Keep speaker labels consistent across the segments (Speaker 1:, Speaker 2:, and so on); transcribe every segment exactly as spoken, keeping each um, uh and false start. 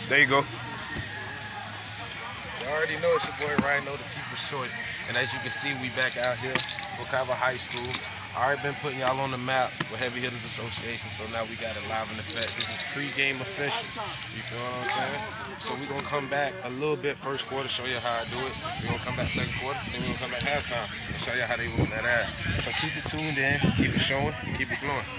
Speaker 1: There you go. You already know it's your boy Rhino, the people's choice. And as you can see, we back out here, Wekiva High School. I already been putting y'all on the map with Heavy Hitters Association, so now we got it live in effect. This is pre-game official. You feel what I'm saying? So we're going to come back a little bit first quarter, show you how I do it. We're going to come back second quarter, then we're going to come back halftime and show you how they whoop that ass. So keep it tuned in, keep it showing, keep it glowing.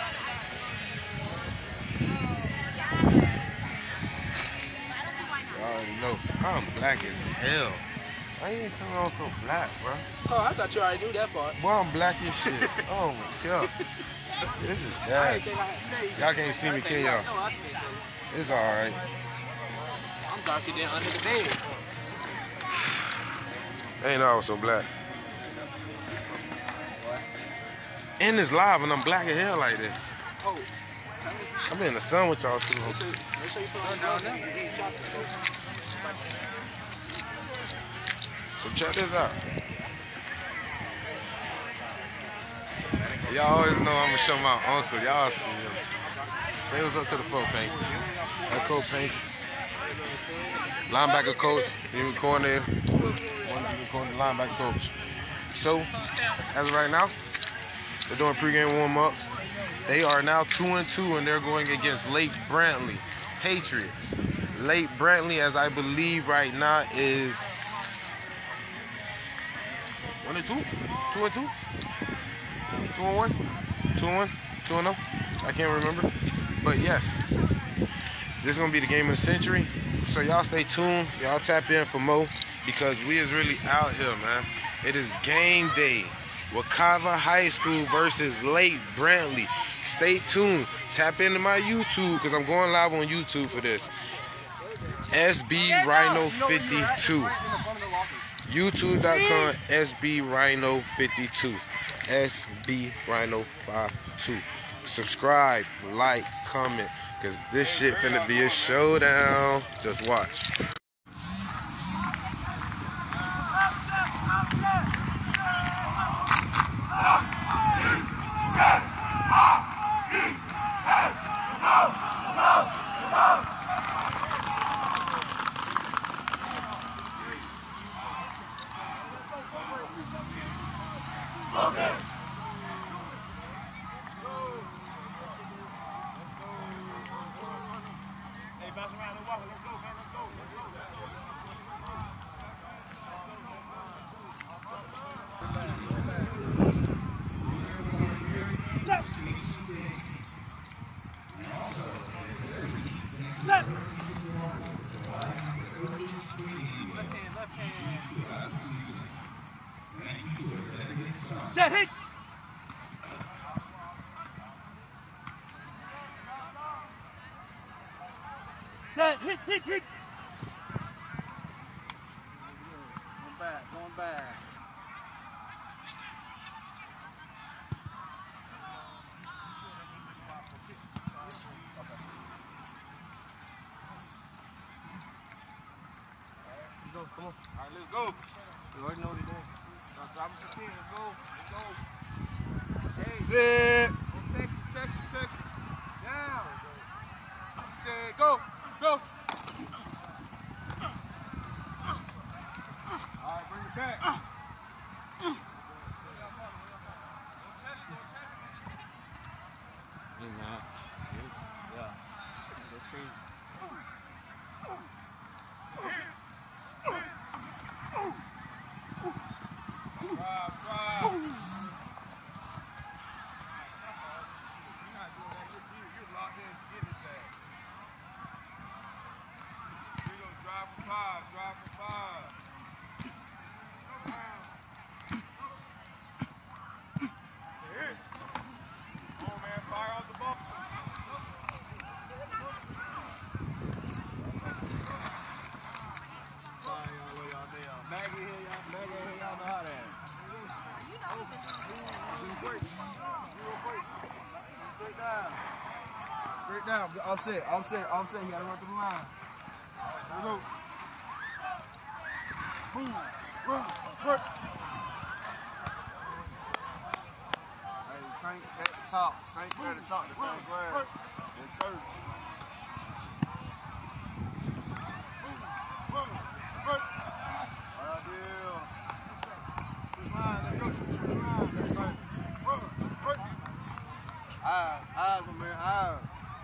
Speaker 1: You already know, I'm black as hell. I ain't telling I'm so black, bro.
Speaker 2: Oh, I thought you already knew that part.
Speaker 1: Boy, I'm black as shit. Oh my god. This is bad. Y'all can't see me, can y'all? It's alright.
Speaker 2: I'm darker than under the bed.
Speaker 1: I ain't know I was so black. And it's live and I'm black as hell like this.
Speaker 2: Oh.
Speaker 1: I'm in the sun with y'all too.
Speaker 2: Make sure, make sure you put it down there.
Speaker 1: So check this out. Y'all always know I'm gonna show my uncle. Y'all see him. Say what's up to the folk, Paint. That coach Paint. Linebacker coach. You corner. One corner linebacker coach. So, as of right now, they're doing pregame warm-ups. They are now two and two, and they're going against Lake Brantley Patriots. Lake Brantley, as I believe right now, is one and two, two and two, two and one, two and one, two and zero. I can't remember, but yes, this is gonna be the game of the century. So y'all stay tuned. Y'all tap in for more because we is really out here, man. It is game day. Wekiva High School versus Lake Brantley. Stay tuned. Tap into my YouTube because I'm going live on YouTube for this. S B Rhino fifty-two. YouTube dot com S B Rhino fifty-two. S B Rhino fifty-two. Subscribe, like, comment, because this shit finna be a showdown. Just watch.
Speaker 3: Okay. Hey, bounce around the walker. Let's go, man. Let's go. Let's go. Left. Left. Left hand, left hand. Set, hit! Set, hit, hit, hit! Going back, going back. Let's go, come on. All right, let's go. You already know what it is. Drop it to ten, let's go, let's go. Hey. Sit. Texas, Texas, Texas. Down. Say, go, go. All right, bring it back. You're not. Yeah. That's crazy. Drive, drive. You're not doing that. You're, you're locked in. Get his ass. Here you go. Drive for five. Drive for five. That's it. Come on, man. Fire off the ball. Sorry, y'all. Y'all there. Maggie here, y'all. Maggie here, y'all know how that. Straight down. Straight down. Offset, offset, offset. You gotta run through the line. There we go. Boom. Run. Work. Hey, sink at the top. Sink at the top. The same ground. And turn. Ah, ah, man, ah.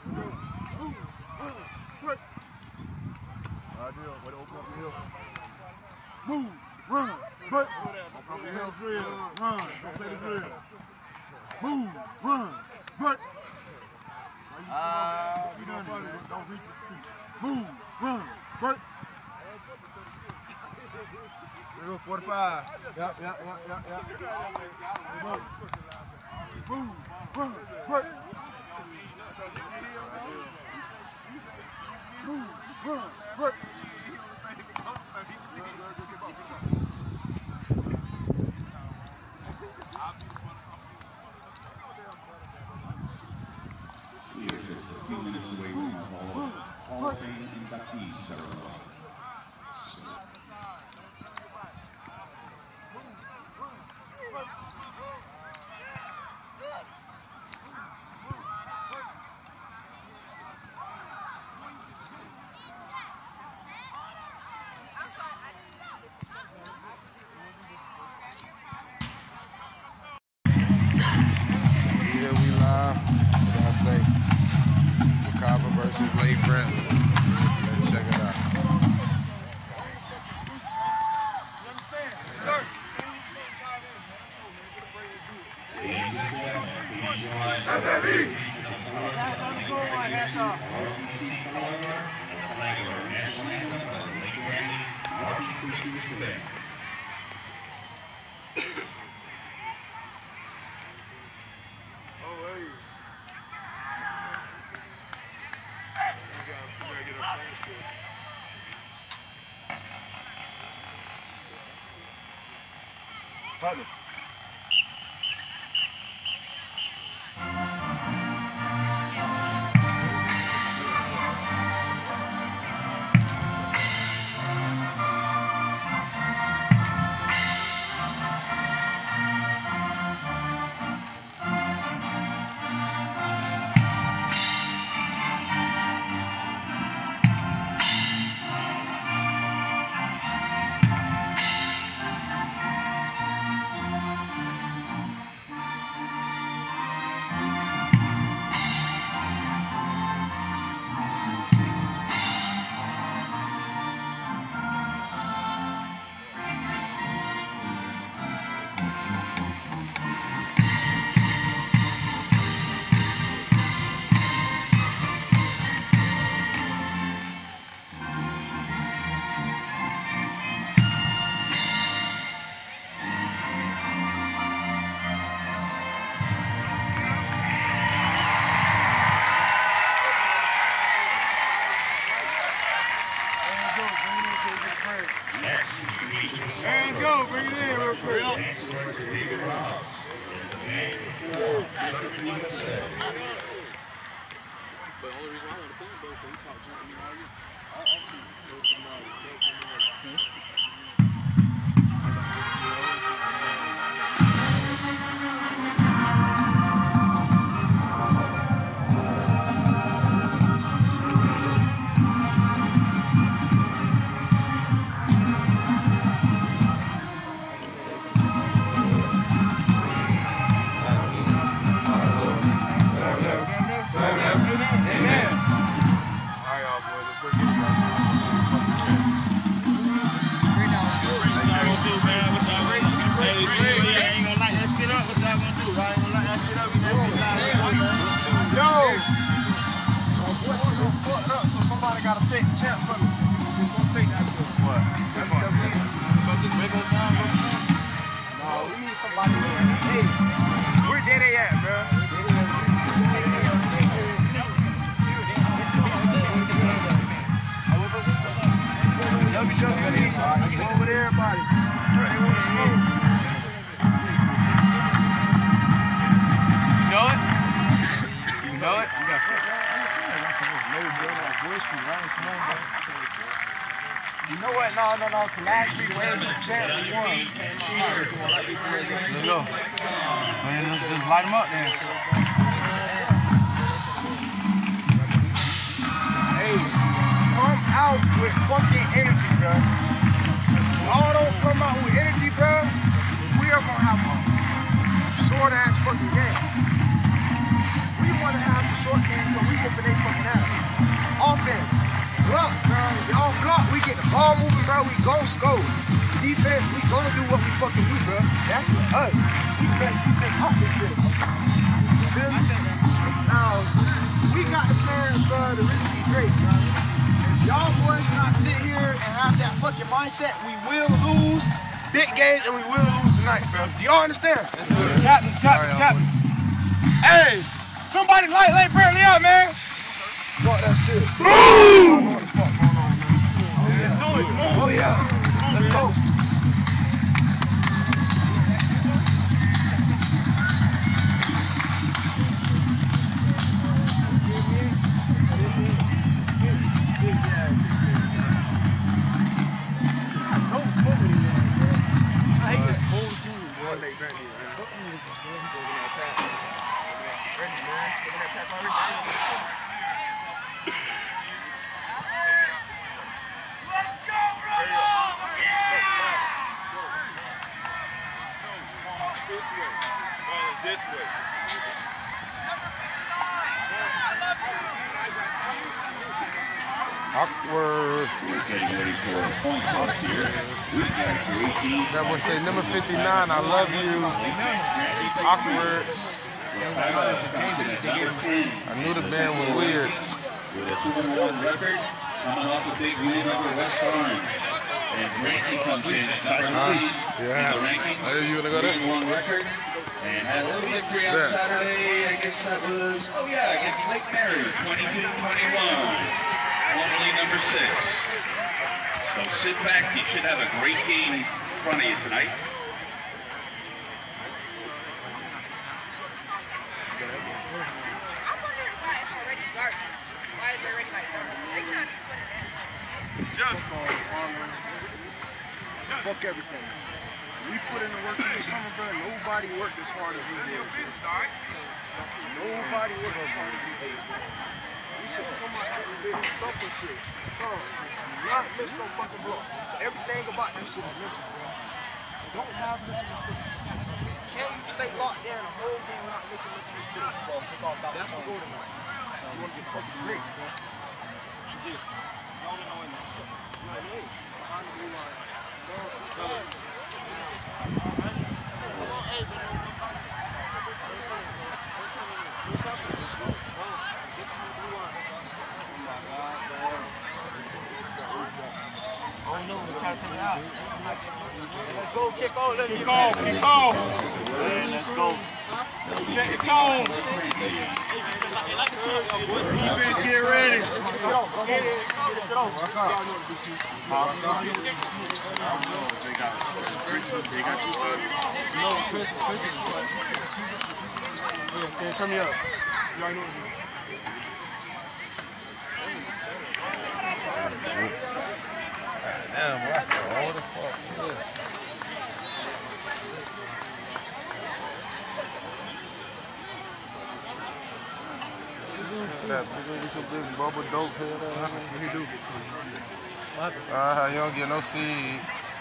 Speaker 3: Ideal, way to open up the hill. Move, run, break. Open up the hill, drill, run, don't play the drill. Move, run, break. Ah, you done it, don't reach with your feet. Move, run, break. Here we go, forty-five. Yep, yep, yep, yep, yep. Move, run, break. Move, run, break.
Speaker 4: We are just a few minutes away from the Hall Hall of Fame inductee ceremony.
Speaker 1: Say Macabre versus Late Brent. Let's check it out.
Speaker 3: Partner. Let's go, bring it in real quick.
Speaker 2: But the only reason I want to play both is we talk junk. I mean, all you. I actually go to my
Speaker 3: gotta take the champ from me. Who's gonna take that shit? What? That's what I'm saying. Go to the regular down, go No, we need somebody to hey, where did they at, bro? W W E, go over there, everybody. They want to smoke. You know it? You know it? You got You know what? No, no, no. Last week, when the champ won, let's go. Man, let's just light them up then. Hey, come out.
Speaker 5: with fucking energy, bro. When all don't come out with energy, bro, we are gonna have a short ass fucking game. We wanna have the short game, but we whooping they fucking ass. Offense, block, bro. Y'all block, we get the ball moving, bro. We gon' score. Defense, we gonna do what we fucking do, bro. That's us. We make we make offense. You feel me? Now, we got the chance, bro, to really be great, bro. If y'all boys not sit here and have that fucking mindset, we will lose big games and we will lose tonight, bro. Do y'all understand?
Speaker 3: Captain, captain, captain.
Speaker 5: Hey, somebody light Lake Bradley out, man. Fuck that shit.
Speaker 3: Boom! Oh yeah. Let's go.
Speaker 1: Awkward.
Speaker 4: We're getting ready for a point toss here. We've got a great team.
Speaker 1: That would say number fifty-nine, I love you. Awkward. I knew the band was weird.
Speaker 4: With a two and one record, coming off a big win over West Orange. And Rankin comes in at number three
Speaker 1: Yeah.
Speaker 4: in the rankings.
Speaker 1: Are you gonna go there?
Speaker 4: three and one record. And had a little victory on
Speaker 1: Yeah.
Speaker 4: Saturday. I guess that was, oh yeah, against Lake Mary, twenty-two twenty-one. Formerly number six. So sit back. You should have a great game in front of you tonight.
Speaker 5: Fuck everything. We put in the work in the summer, bro. Nobody worked as hard as we did. Nobody worked as hard as we did. We should come out here and do this stuff and shit. Charles, do not miss no fucking block. Everything about this shit is mental, bro. Don't have mental mistakes. Can you stay locked there the whole game without making mental mistakes? That's the goal tonight. You want to get fucking great, bro.
Speaker 3: Let's go, kick off, let's kick off, kick off. Man, let's go. Check the tone. Defense, get ready.
Speaker 2: They got you started.
Speaker 3: No, Chris, Chris is what? Yeah, turn me up. You already know what
Speaker 1: Damn, what the fuck? Yeah. That nigga get your big bubble dope head out. What he do? Uh, you don't get no seed.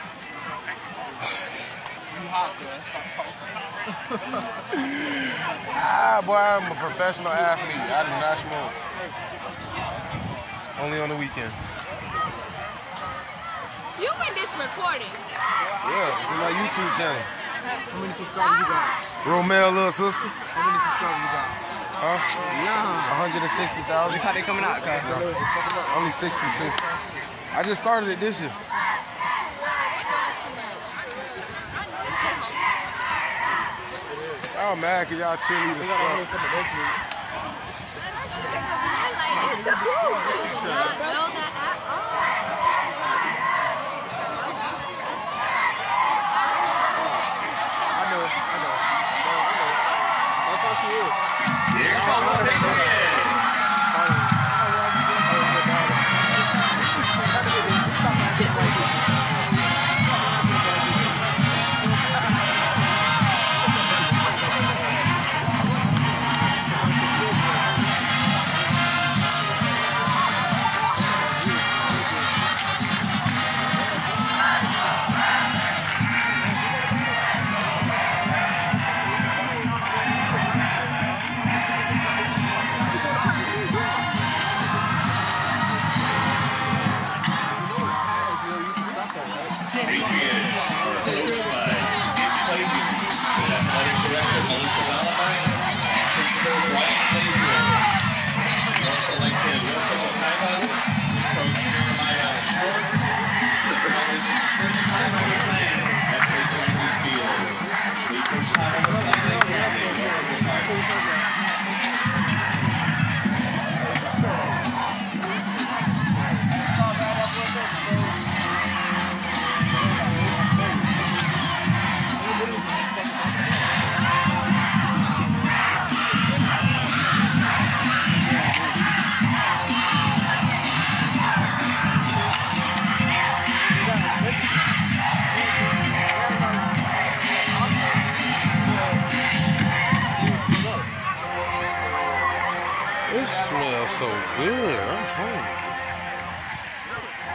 Speaker 3: You hot, man. Stop talking.
Speaker 1: Ah, boy, I'm a professional athlete. I do not smoke. Only on the weekends.
Speaker 6: You in this recording?
Speaker 1: Yeah, it's my YouTube channel.
Speaker 3: How many subscribers you got?
Speaker 1: Romel, little sister.
Speaker 3: How many subscribers you got?
Speaker 1: Huh?
Speaker 3: Yeah.
Speaker 1: one hundred sixty thousand.
Speaker 3: How they coming out, okay?
Speaker 1: No, only sixty-two. I just started it this year. Oh man, cause y'all cheerleaders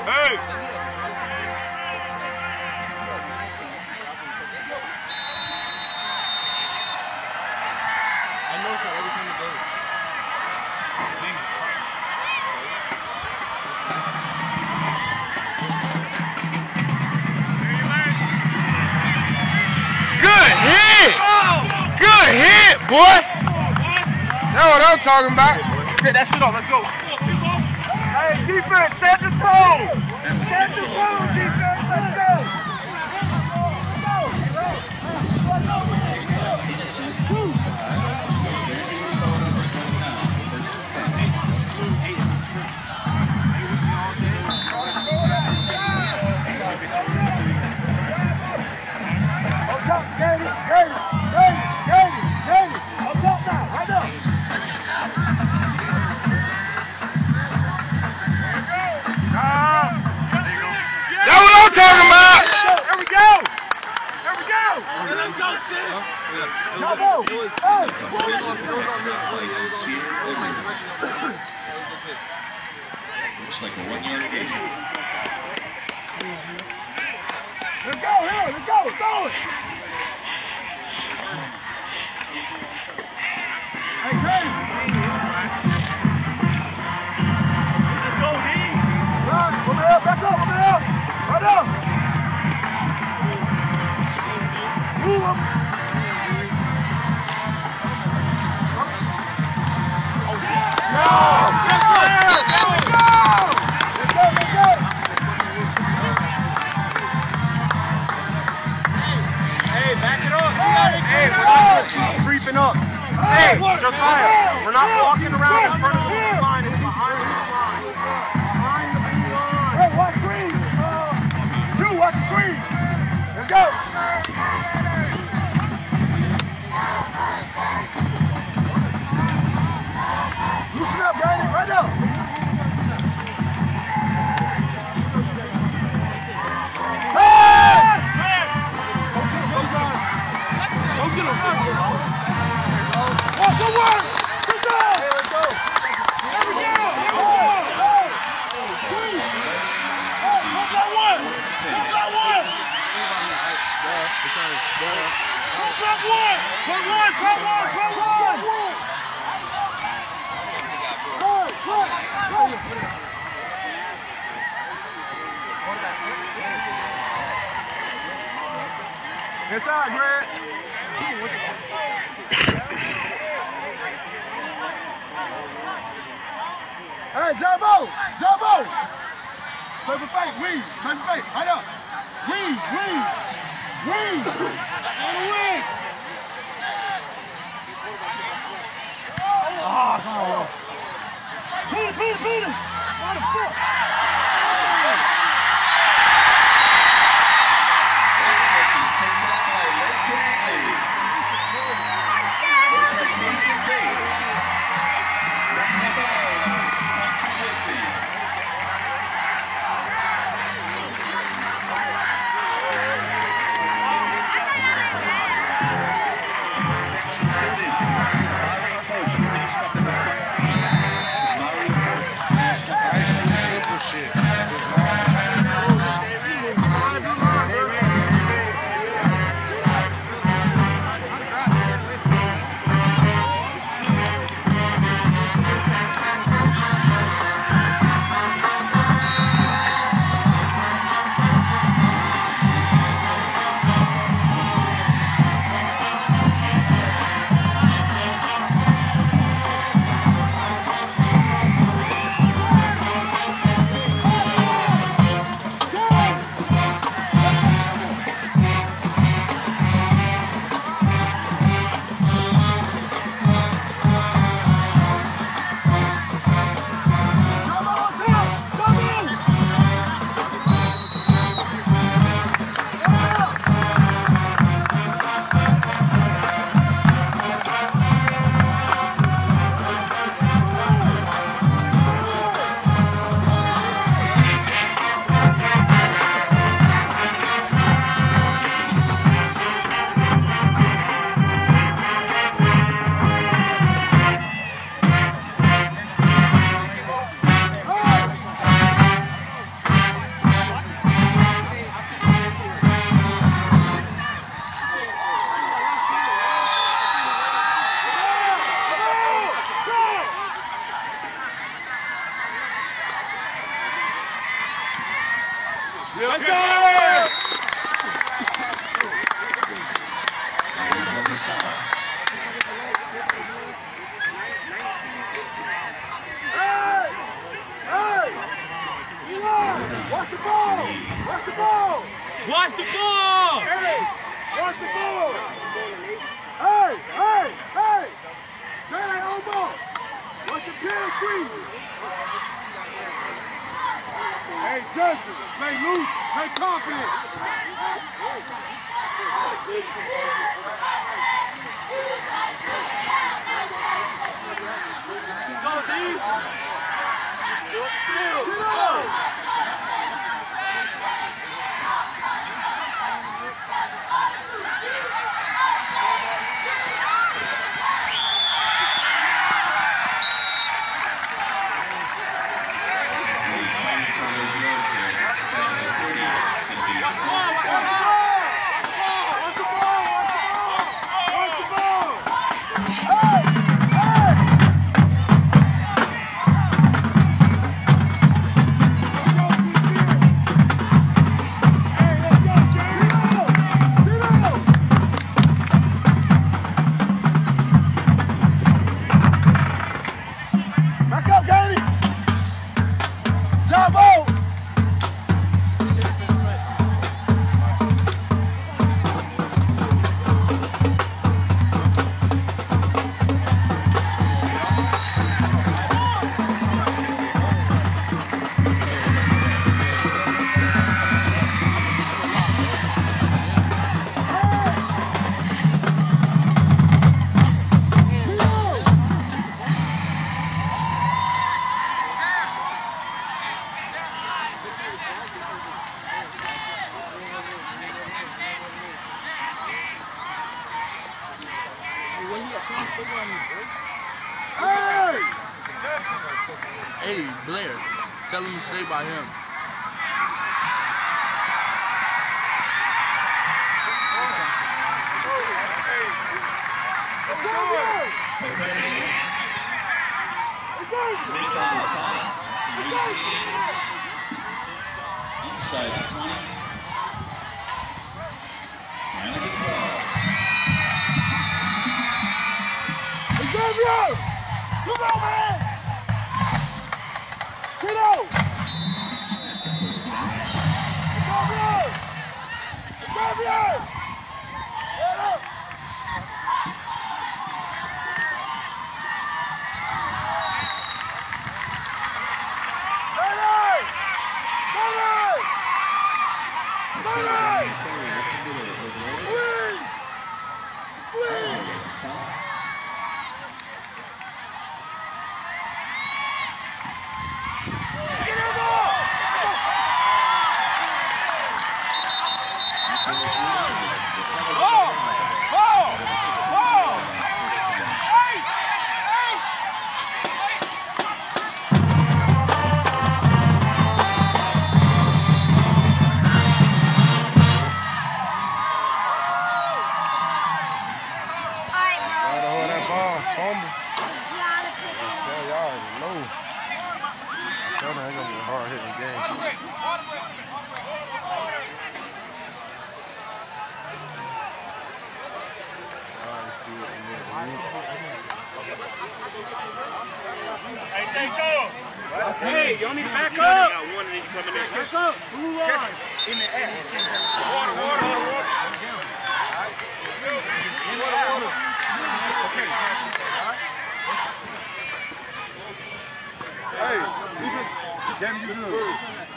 Speaker 3: Hey! I noticed that every time it goes.
Speaker 1: Good hit! Good hit, boy! That's what I'm talking about.
Speaker 3: Set that shit off, let's go.
Speaker 5: Hey, defense, set the tone. Set the tone, defense. Let's go. On top, Katie, Katie, Katie, Katie, Katie. On top now, right now.
Speaker 1: That's what I'm talking about!
Speaker 5: There we go! There we go! Let's go, Sid! Bravo! Oh!
Speaker 4: Looks like a one-yard gain.
Speaker 5: Let's go, here! Let's go! Let's go! Hey, Craig! Let's go, D! Right, over here, back up, over here! Right up! Move him! Go! Yes, sir! There we go! Let's go, let's go!
Speaker 3: Hey, back it up. Hey, we're not gonna keep creeping up. Hey, Josiah, we're not walking around in front of the blue line. It's behind the blue line. Behind the blue line.
Speaker 5: Hey, watch screen! Uh, Drew, watch the screen! Let's go! Loosen up, guys! Right now! Pass!
Speaker 3: Go get him.
Speaker 5: Oh, good work! Good job! There we go! There we go! Oh, oh, three. Oh, pump that one! Pump that one! Pump that one! Put one! Put one! Put one! Good, good, good.
Speaker 3: Inside, Grant.
Speaker 5: Hey, Jumbo! Jumbo! Play for fake, wing! Play for fake, right up! Wing, wing! Wing! On the wing! Ah, oh, Peter, Peter, Peter! On the foot!
Speaker 1: Nice and simple shit.
Speaker 3: Yes, sir!
Speaker 5: Hey! Hey! Eli! Watch the ball! Watch the ball!
Speaker 3: Watch the ball!
Speaker 5: Hey! Watch the ball! Hey! Hey! Hey! That ain't elbow! Watch the pin free! Hey, Justin! Play loose! Play confident!
Speaker 3: Go, D!
Speaker 5: Get up! Back up, Danny! Jumbo! Hey!
Speaker 6: Hey, Blair, tell him to stay by him.
Speaker 4: Inside the twenty. Trying to get the ball.
Speaker 5: Xavier! Come on, man! Kiddo! Xavier! Xavier! Head up! Ready! Ready! Ready! Please! Please!
Speaker 1: Gotta hold that ball, fumble. Yes, sir, y'all already know. Tell them it's gonna be a hard hitting game. I already see it in there.
Speaker 5: Hey, Saint Joe!
Speaker 2: Hey, y'all need to back
Speaker 5: You
Speaker 2: up.
Speaker 5: only
Speaker 2: got one and then you coming in.
Speaker 5: Back up! Blue line! In the air.
Speaker 2: Water, water, water, water.
Speaker 5: Okay. Hey, you just, damn you good.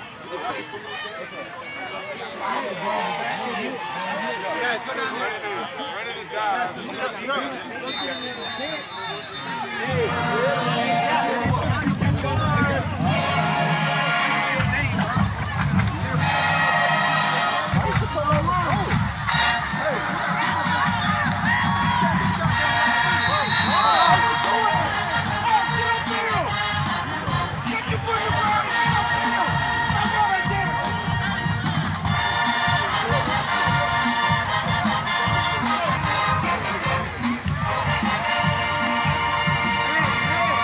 Speaker 5: Guys, go down there. Ready to die. Hey!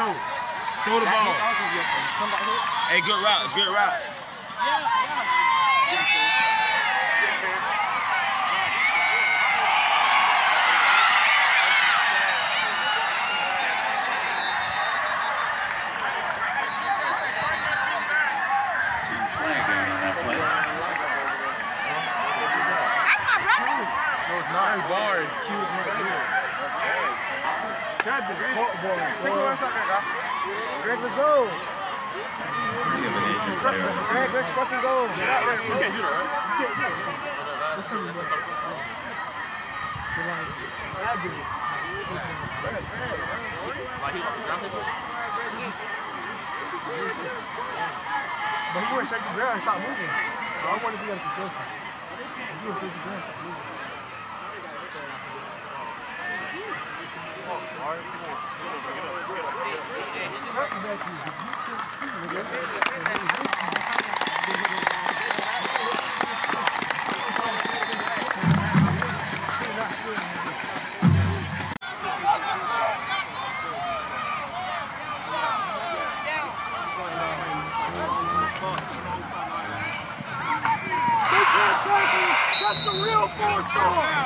Speaker 1: go. Throw the ball. Hey, good route. It's good route.
Speaker 4: Flag down on that play.
Speaker 1: No, it's not. Hey, bar. Q is not here.
Speaker 5: Greg, take the rest out there, guy. Greg, let's go. Greg, let's fucking go. You can't do that, right? You can't do it. Let's do it. But he wouldn't shake the ground and stop moving. I don't want to be able to control him. He wouldn't shake the ground and stop moving. That's the real four-star!